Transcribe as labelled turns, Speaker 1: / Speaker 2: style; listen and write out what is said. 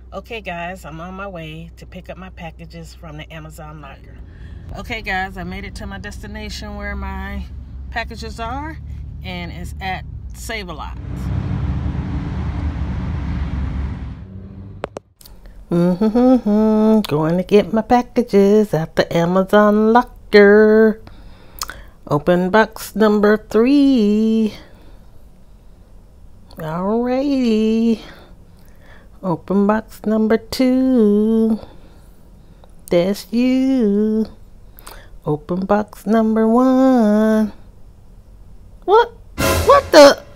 Speaker 1: Okay guys, I'm on my way to pick up my packages from the Amazon locker. Okay guys, I made it to my destination where my packages are, and it's at Save-A-Lot. Going to get my packages at the Amazon locker. Open box number 3. Alrighty. Open box number 2. That's you. Open box number 1. What? What the?